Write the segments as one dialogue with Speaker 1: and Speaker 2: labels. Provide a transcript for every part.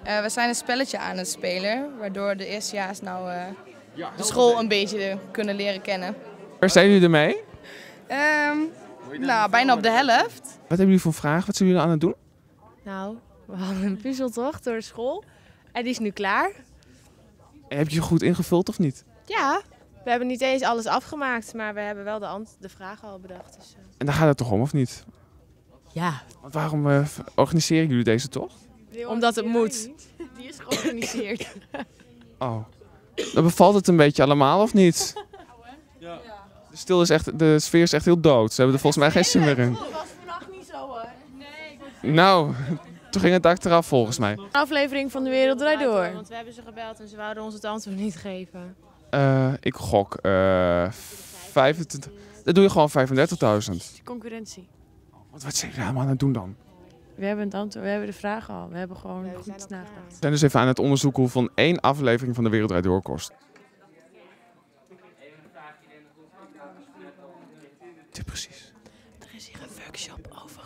Speaker 1: We zijn een spelletje aan het spelen, waardoor de eerstejaars de school een beetje kunnen leren kennen.
Speaker 2: Waar zijn jullie ermee?
Speaker 1: Bijna op de helft.
Speaker 2: Wat hebben jullie voor vragen? Wat zijn jullie aan het doen?
Speaker 3: Nou, we hadden een puzzeltocht door de school en die is nu klaar.
Speaker 2: En heb je je goed ingevuld of niet?
Speaker 3: Ja, we hebben niet eens alles afgemaakt, maar we hebben wel de vragen al bedacht. Dus,
Speaker 2: En daar gaat het toch om, of niet?
Speaker 3: Ja.
Speaker 2: Want waarom organiseren jullie deze tocht?
Speaker 3: Omdat het moet. Die is georganiseerd.
Speaker 2: Oh. Dan bevalt het een beetje allemaal, of niet? Ja. De sfeer is echt heel dood. Ze hebben er volgens mij geen zin meer in.
Speaker 3: Dat was vannacht niet zo hoor.
Speaker 2: Nou, toen ging het dak eraf volgens mij.
Speaker 3: Aflevering van De Wereld Draait Door. Want we hebben ze gebeld en ze wouden ons het antwoord niet geven.
Speaker 2: Ik gok 25. Dan doe je gewoon 35.000.
Speaker 3: Concurrentie.
Speaker 2: Wat zijn jullie allemaal aan het doen dan?
Speaker 3: We hebben het antwoord, we hebben de vragen al. We hebben gewoon goed nagedacht.
Speaker 2: We zijn dus even aan het onderzoeken hoeveel één aflevering van De Wereld Draait Door kost. Ja, precies.
Speaker 3: Er is hier een workshop over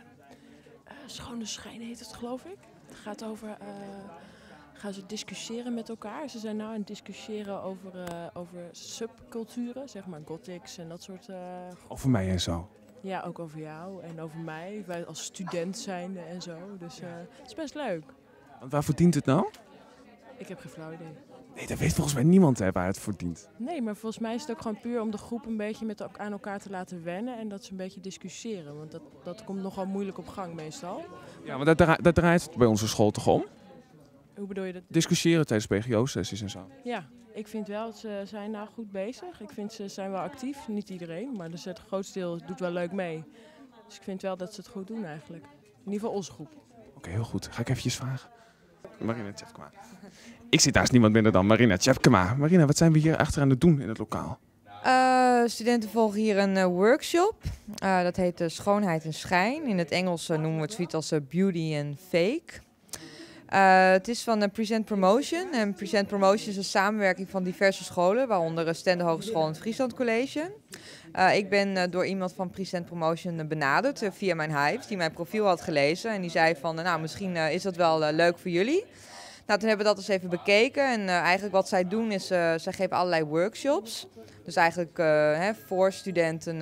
Speaker 3: schone schijn heet het, geloof ik. Het gaat over, gaan ze discussiëren met elkaar. Ze zijn nou aan het discussiëren over subculturen, zeg maar gothics en dat soort...
Speaker 2: Over mij en zo.
Speaker 3: Ja, ook over jou en over mij. Wij als student zijnde en zo. Dus het is best leuk.
Speaker 2: Want waarvoor dient het nou?
Speaker 3: Ik heb geen flauw idee.
Speaker 2: Nee, dat weet volgens mij niemand waar het voor dient.
Speaker 3: Nee, maar volgens mij is het ook gewoon puur om de groep een beetje aan elkaar te laten wennen. En dat ze een beetje discussiëren. Want dat komt nogal moeilijk op gang meestal.
Speaker 2: Ja, maar dat draait het bij onze school toch om?
Speaker 3: Hoe bedoel je dat?
Speaker 2: Discussiëren tijdens PGO-sessies en zo.
Speaker 3: Ja, ik vind wel, ze zijn nou goed bezig. Ik vind ze zijn wel actief. Niet iedereen, maar dus het grootste deel doet wel leuk mee. Dus ik vind wel dat ze het goed doen eigenlijk. In ieder geval onze groep.
Speaker 2: Oké, heel goed. Ga ik eventjes vragen. Marina Tjepkema. Ik zit naast niemand minder dan Marina Tjepkema. Marina, wat zijn we hier achter aan het doen in het lokaal?
Speaker 4: Studenten volgen hier een workshop. Dat heet Schoonheid en Schijn. In het Engels noemen we het zoiets als Beauty and Fake. Het is van Present Promotion. En Present Promotion is een samenwerking van diverse scholen, waaronder Stende Hogeschool en het Friesland College. Ik ben door iemand van Present Promotion benaderd via mijn Hives, die mijn profiel had gelezen. En die zei van, nou misschien is dat wel leuk voor jullie. Nou, toen hebben we dat eens even bekeken. En eigenlijk wat zij doen is, zij geven allerlei workshops. Dus eigenlijk voor studenten,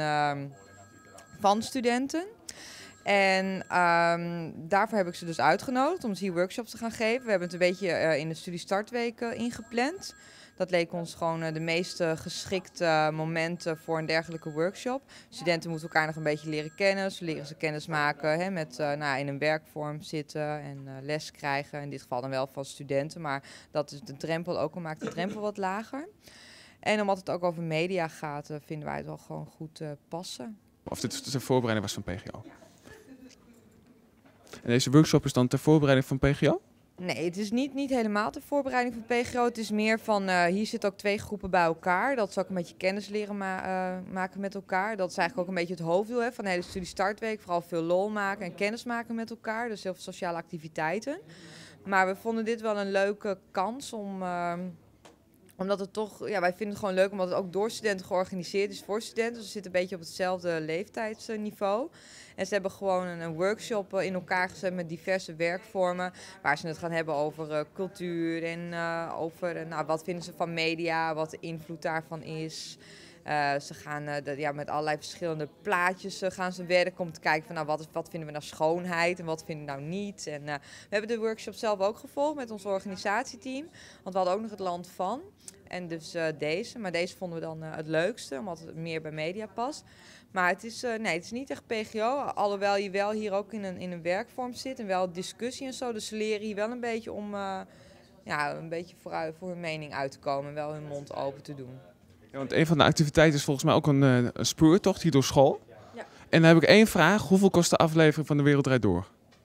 Speaker 4: van studenten. En daarvoor heb ik ze dus uitgenodigd om hier workshops te gaan geven. We hebben het een beetje in de studiestartweek ingepland. Dat leek ons gewoon de meest geschikte momenten voor een dergelijke workshop. Studenten moeten elkaar nog een beetje leren kennen. Ze leren ze kennis maken met in een werkvorm zitten en les krijgen. In dit geval dan wel van studenten, maar dat is de drempel ook al maakt de drempel wat lager. En omdat het ook over media gaat, vinden wij het wel gewoon goed passen.
Speaker 2: Of dit de voorbereiding was van PGO? En deze workshop is dan ter voorbereiding van PGO?
Speaker 4: Nee, het is niet helemaal de voorbereiding van PGO. Het is meer van, hier zitten ook twee groepen bij elkaar. Dat ze ook een beetje kennis leren maken met elkaar. Dat is eigenlijk ook een beetje het hoofddoel van de hele studiestartweek. Vooral veel lol maken en kennis maken met elkaar. Dus heel veel sociale activiteiten. Maar we vonden dit wel een leuke kans omdat het toch, wij vinden het gewoon leuk omdat het ook door studenten georganiseerd is voor studenten. Dus we zitten een beetje op hetzelfde leeftijdsniveau. En ze hebben gewoon een workshop in elkaar gezet met diverse werkvormen. Waar ze het gaan hebben over cultuur en over wat vinden ze van media, wat de invloed daarvan is. Ze gaan met allerlei verschillende plaatjes gaan ze werken om te kijken van wat vinden we nou schoonheid en wat vinden we nou niet. En we hebben de workshop zelf ook gevolgd met ons organisatieteam. Want we hadden ook nog het land van. En dus deze. Maar deze vonden we dan het leukste, omdat het meer bij media past. Maar het is niet echt PGO. Alhoewel je wel hier ook in een werkvorm zit en wel discussie en zo. Dus ze leren hier wel een beetje om een beetje voor hun mening uit te komen en wel hun mond open te doen.
Speaker 2: Ja, want een van de activiteiten is volgens mij ook een speurtocht hier door school.
Speaker 4: Ja.
Speaker 2: En dan heb ik één vraag. Hoeveel kost de aflevering van De Wereld Draait Door?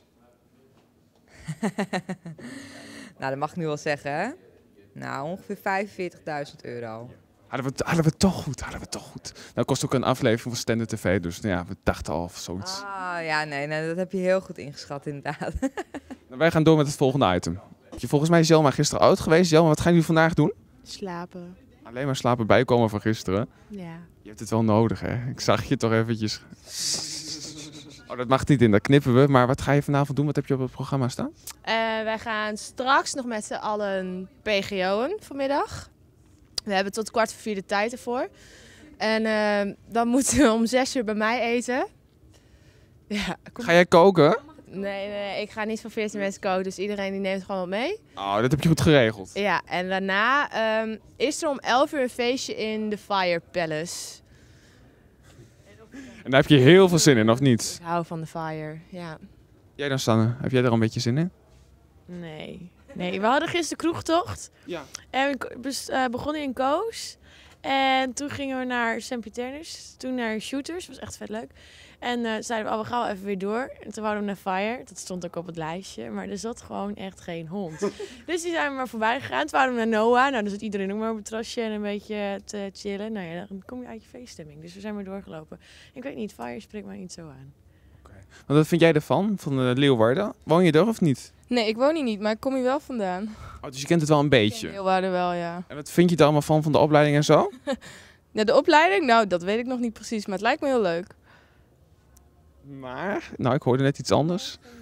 Speaker 4: Nou, dat mag ik nu wel zeggen, hè? Nou, ongeveer €45.000.
Speaker 2: Hadden we toch goed. Dat kost ook een aflevering van Stende TV, dus we dachten al of zoiets.
Speaker 4: Nee, dat heb je heel goed ingeschat inderdaad.
Speaker 2: Wij gaan door met het volgende item. Volgens mij is Jelma gisteren oud geweest. Jelma, wat gaan jullie vandaag doen?
Speaker 3: Slapen.
Speaker 2: Alleen maar slapen bijkomen van gisteren.
Speaker 3: Ja.
Speaker 2: Je hebt het wel nodig, hè? Ik zag je toch eventjes. Oh, dat mag niet in, dat knippen we. Maar wat ga je vanavond doen? Wat heb je op het programma staan?
Speaker 5: Wij gaan straks nog met z'n allen PGO'en vanmiddag. We hebben tot 3:15 de tijd ervoor. En dan moeten we om 6 uur bij mij eten. Ja,
Speaker 2: Ga jij koken?
Speaker 5: Nee, ik ga niet voor 14 mensen koken, dus iedereen die neemt gewoon wat mee.
Speaker 2: Oh, dat heb je goed geregeld.
Speaker 5: Ja, en daarna is er om 11 uur een feestje in de Fire Palace.
Speaker 2: En daar heb je heel veel zin in, of niet?
Speaker 5: Ik hou van de Fire, ja.
Speaker 2: Jij dan, Sanne? Heb jij er al een beetje zin in?
Speaker 3: Nee. Nee, we hadden gisteren kroegtocht.
Speaker 2: Ja.
Speaker 3: En we begonnen in Koos. En toen gingen we naar Sint-Pieternus. Toen naar Shooters. Was echt vet leuk. En zeiden we, we gaan wel even weer door. En toen wouden we naar Fire. Dat stond ook op het lijstje. Maar er zat gewoon echt geen hond. Dus die zijn we maar voorbij gegaan. Toen waren we naar Noah. Nou, dan zit iedereen ook maar op het terrasje en een beetje te chillen. Nou ja, dan kom je uit je feeststemming. Dus we zijn weer doorgelopen. Ik weet niet, Fire spreekt mij niet zo aan.
Speaker 2: Want wat vind jij ervan, van Leeuwarden? Woon je er of niet?
Speaker 1: Nee, ik woon hier niet, maar ik kom hier wel vandaan.
Speaker 2: Oh, dus je kent het wel een beetje.
Speaker 1: Leeuwarden wel, ja.
Speaker 2: En wat vind je er allemaal van de opleiding en zo?
Speaker 1: Ja, de opleiding? Nou, dat weet ik nog niet precies, maar het lijkt me heel leuk.
Speaker 2: Maar, nou, ik hoorde net iets anders.